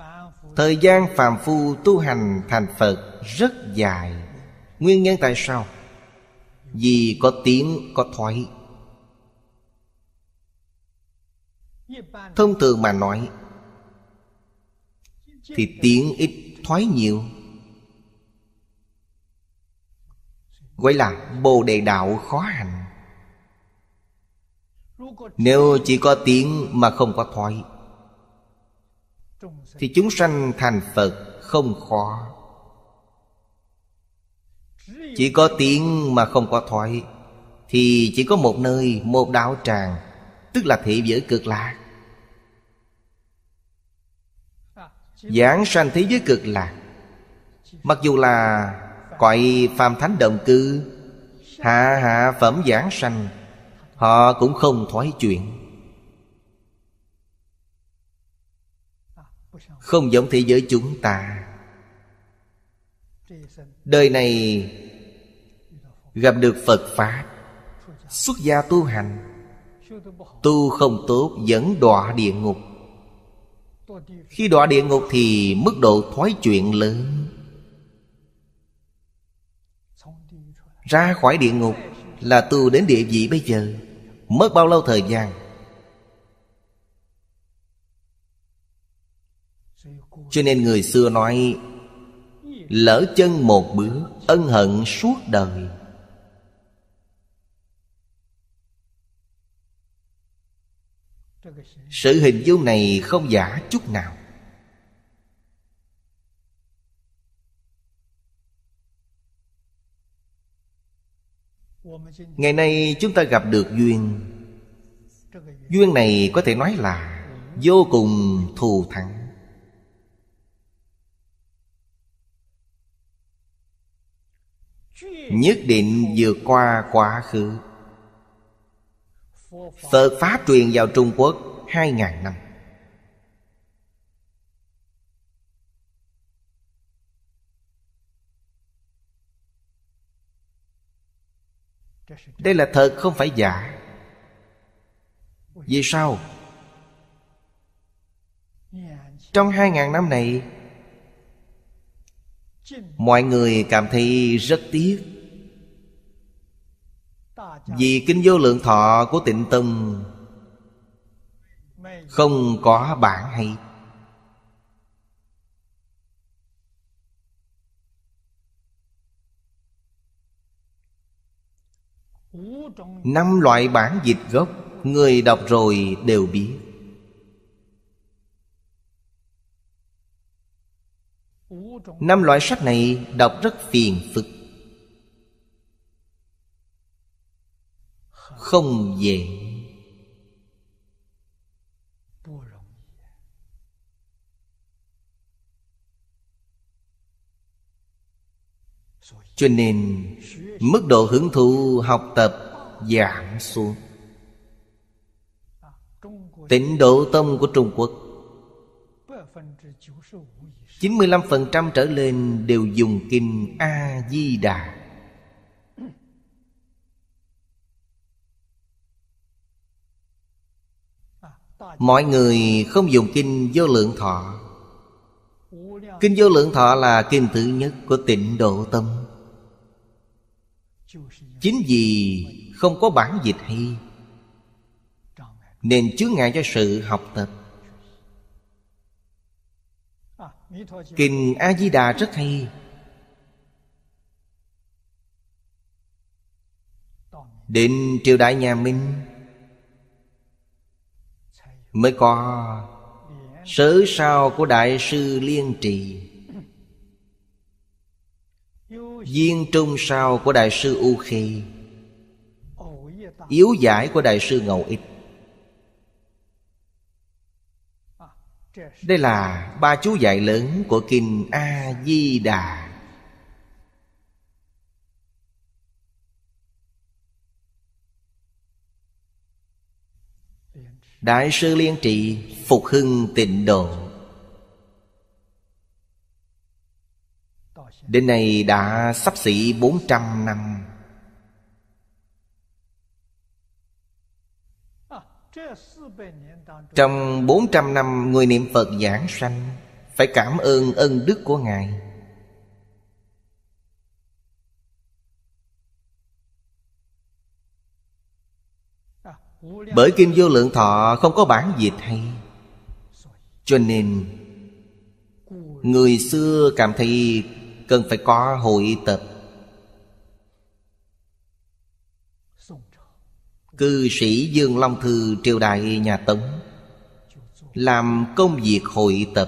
Thời gian phàm phu tu hành thành Phật rất dài. Nguyên nhân tại sao? Vì có tiến có thoái. Thông thường mà nói thì tiến ít thoái nhiều, gọi là Bồ Đề đạo khó hành. Nếu chỉ có tiến mà không có thoái thì chúng sanh thành Phật không khó. Chỉ có tiến mà không có thoái thì chỉ có một nơi, một đạo tràng, tức là thị giới Cực Lạc. Giảng sanh thế giới Cực Lạc, mặc dù là cõi phàm thánh đồng cư, hạ phẩm giảng sanh, họ cũng không thoái chuyển. Không giống thế giới chúng ta. Đời này gặp được Phật Pháp, xuất gia tu hành, tu không tốt vẫn đọa địa ngục. Khi đọa địa ngục thì mức độ thoái chuyển lớn. Ra khỏi địa ngục là tu đến địa vị bây giờ, mất bao lâu thời gian? Cho nên người xưa nói lỡ chân một bước, ân hận suốt đời. Sự hình dung này không giả chút nào. Ngày nay chúng ta gặp được duyên. Duyên này có thể nói là vô cùng thù thắng. Nhất định vượt qua quá khứ. Phật Pháp truyền vào Trung Quốc 2.000 năm. Đây là thật không phải giả. Vì sao? Trong 2.000 năm này, mọi người cảm thấy rất tiếc. Vì Kinh Vô Lượng Thọ của Tịnh Tông không có bản hay. Năm loại bản dịch gốc, người đọc rồi đều biết. Năm loại sách này đọc rất phiền phức, không dễ. Cho nên mức độ hứng thú học tập giảm xuống. Tịnh Độ Tông của Trung Quốc 95% trở lên đều dùng kinh A-di-đà. Mọi người không dùng kinh Vô Lượng Thọ. Kinh Vô Lượng Thọ là kinh thứ nhất của Tịnh Độ Tông. Chính vì không có bản dịch hay nên chướng ngại cho sự học tập. Kinh A-di-đà rất hay. Đến triều đại nhà Minh mới có Sớ Sao của Đại sư Liên Trì, Viên Trung Sao của Đại sư U Khê, Yếu Giải của Đại sư Ngẫu Ích. Đây là ba chú giải lớn của kinh A-di-đà. Đại sư Liên Trì phục hưng Tịnh Độ, đến nay đã xấp xỉ 400 năm. Trong 400 năm người niệm Phật giảng sanh, phải cảm ơn ân đức của Ngài. Bởi Kinh Vô Lượng Thọ không có bản dịch hay, cho nên người xưa cảm thấy cần phải có hội tập. Cư sĩ Dương Long Thư triều đại nhà Tống làm công việc hội tập.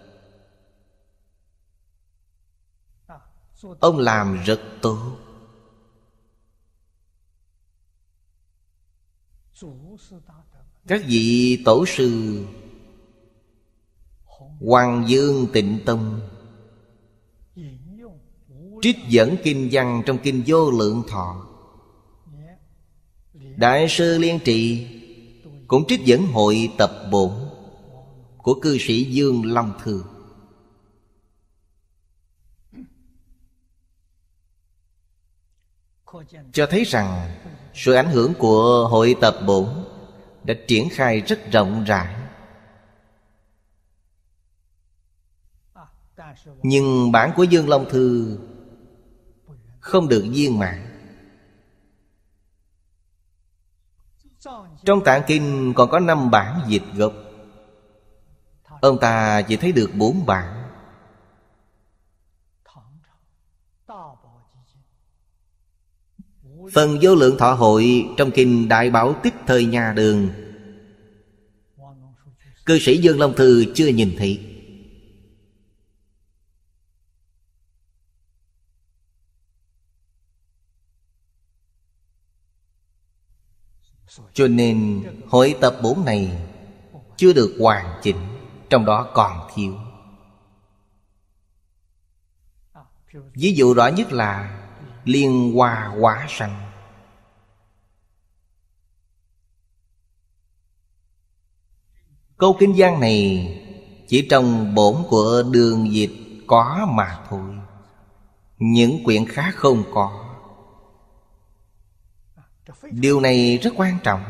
Ông làm rất tốt. Các vị tổ sư Hoàng Dương Tịnh Tông trích dẫn kinh văn trong Kinh Vô Lượng Thọ. Đại sư Liên Trì cũng trích dẫn hội tập bổn của cư sĩ Dương Long Thư. Cho thấy rằng sự ảnh hưởng của hội tập bổn đã triển khai rất rộng rãi. Nhưng bản của Dương Long Thư không được viên mãn. Trong Tạng Kinh còn có 5 bản dịch gốc, ông ta chỉ thấy được 4 bản. Phần Vô Lượng Thọ hội trong Kinh Đại Bảo Tích thời nhà Đường, cư sĩ Dương Long Thư chưa nhìn thấy. Cho nên hội tập bổn này chưa được hoàn chỉnh, trong đó còn thiếu. Ví dụ rõ nhất là Liên Hoa Hóa Sanh. Câu kinh văn này chỉ trong bổn của Đường Dịch có mà thôi, những quyển khác không có. Điều này rất quan trọng.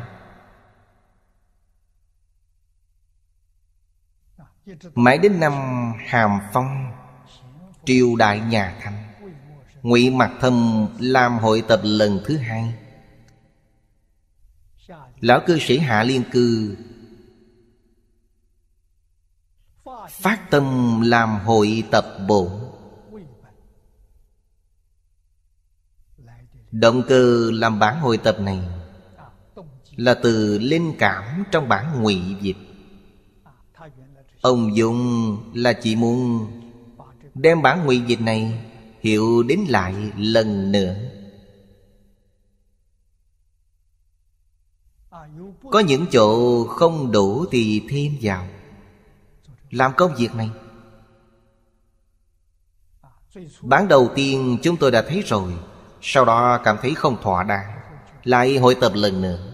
Mãi đến năm Hàm Phong, triều đại nhà Thanh, Ngụy Mặc Thâm làm hội tập lần thứ 2. Lão cư sĩ Hạ Liên Cư phát tâm làm hội tập bổn. Động cơ làm bản hội tập này là từ linh cảm trong bản ngụy dịch. Ông dùng là chỉ muốn đem bản ngụy dịch này hiểu đến lại lần nữa. Có những chỗ không đủ thì thêm vào, làm công việc này. Bản đầu tiên chúng tôi đã thấy rồi, sau đó cảm thấy không thỏa đáng, lại hội tập lần nữa.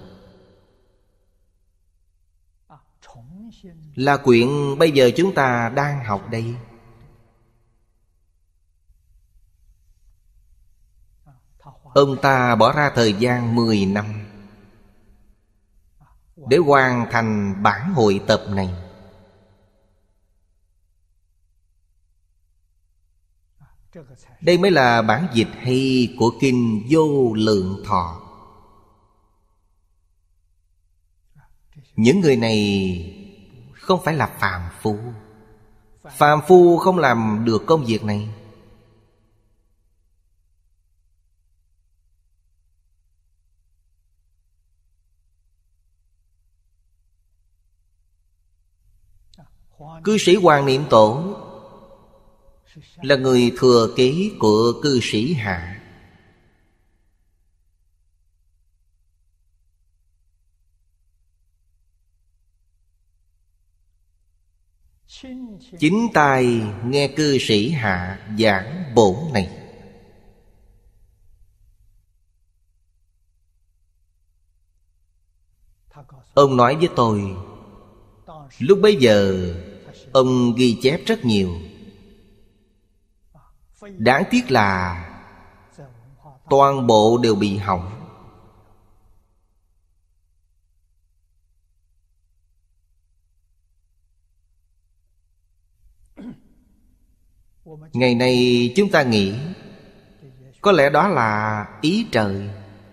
Là quyển bây giờ chúng ta đang học đây. Ông ta bỏ ra thời gian 10 năm để hoàn thành bản hội tập này. Đây mới là bản dịch hay của Kinh Vô Lượng Thọ. Những người này không phải là phàm phu. Phàm phu không làm được công việc này. Cư sĩ Hoàng Niệm Tổ là người thừa kế của cư sĩ Hạ. Chính tai nghe cư sĩ Hạ giảng bổn này. Ông nói với tôi, lúc bấy giờ ông ghi chép rất nhiều. Đáng tiếc là toàn bộ đều bị hỏng. Ngày nay chúng ta nghĩ có lẽ đó là ý trời.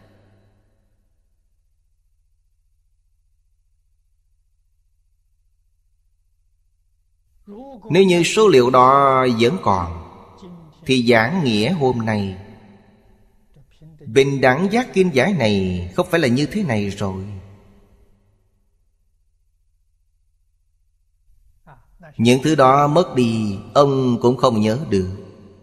Nếu như số liệu đó vẫn còn, thì giảng nghĩa hôm nay bình đẳng giác kinh giải này không phải là như thế này rồi. Những thứ đó mất đi, ông cũng không nhớ được.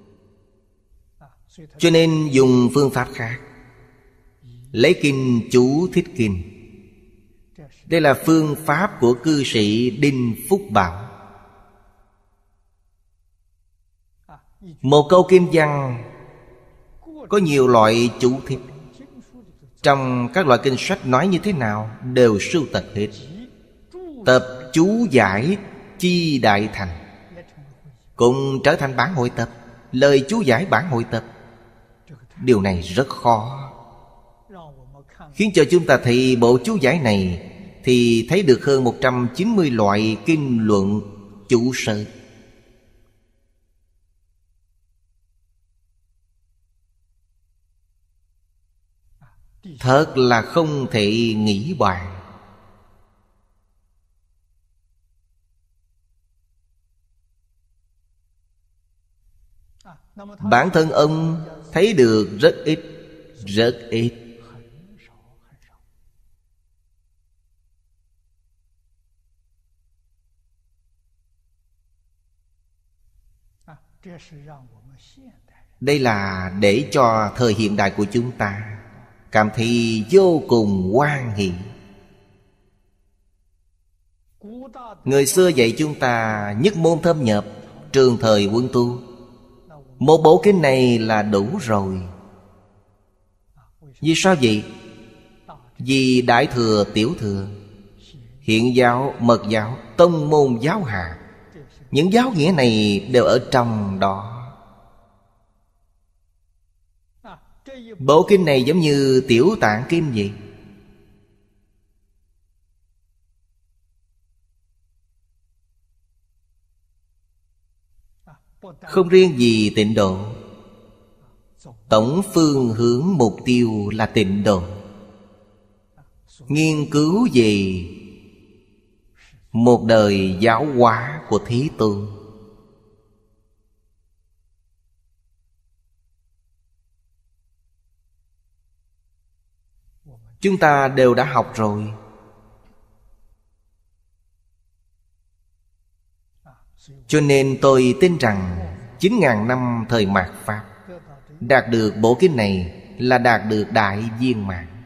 Cho nên dùng phương pháp khác, lấy kinh chú thích kinh. Đây là phương pháp của cư sĩ Đinh Phúc Bảo. Một câu kinh văn có nhiều loại chú thích. Trong các loại kinh sách nói như thế nào đều sưu tập hết. Tập chú giải chi đại thành cũng trở thành bản hội tập, lời chú giải bản hội tập. Điều này rất khó, khiến cho chúng ta thấy bộ chú giải này thì thấy được hơn 190 loại kinh luận chú sơ. Thật là không thể nghĩ bàn. Bản thân ông thấy được rất ít, rất ít. Đây là để cho thời hiện đại của chúng ta cảm thấy vô cùng hoan hỷ. Người xưa dạy chúng ta nhất môn thâm nhập, trường thời quân tu. Một bộ kinh này là đủ rồi. Vì sao vậy? Vì Đại Thừa, Tiểu Thừa, Hiện giáo, Mật giáo, Tông môn giáo hạ, những giáo nghĩa này đều ở trong đó. Bộ kinh này giống như Tiểu Tạng Kinh vậy. Không riêng gì tịnh độ, tổng phương hướng mục tiêu là tịnh độ. Nghiên cứu về một đời giáo hóa của Thế Tôn. Chúng ta đều đã học rồi. Cho nên tôi tin rằng 9.000 năm thời mạt Pháp đạt được bộ kinh này là đạt được đại viên mãn.